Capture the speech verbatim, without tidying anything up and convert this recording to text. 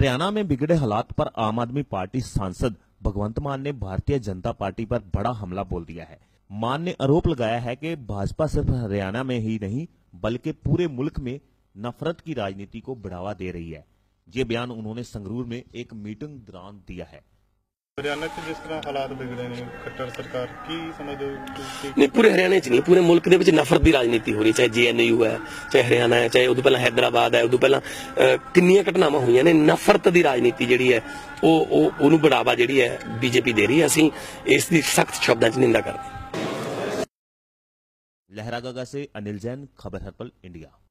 हरियाणा में बिगड़े हालात पर आम आदमी पार्टी सांसद भगवंत मान ने भारतीय जनता पार्टी पर बड़ा हमला बोल दिया है। मान ने आरोप लगाया है कि भाजपा सिर्फ हरियाणा में ही नहीं बल्कि पूरे मुल्क में नफरत की राजनीति को बढ़ावा दे रही है। ये बयान उन्होंने संगरूर में एक मीटिंग दौरान दिया है। हरियाणा च जिस तरह हालात बिगड़े ने खट्टर सरकार की समझो नहीं, पूरे हरियाणा च नहीं पूरे मुल्क दे विच नफरत दी राजनीति हो रही, चाहे जे एन यू है, चाहे हरियाणा है, चाहे उदों पहला हैदराबाद है, उदों पहला किन्नियां घटनावां होईयां ने। नफरत दी राजनीति जिहड़ी है ओनू बढ़ावा जिहड़ी है बीजेपी दे रही है। असीं इस दी सख्त शब्दां च निंदा करदे। लहरागागा से अनिल जैन, खबर हर्पल, इंडिया।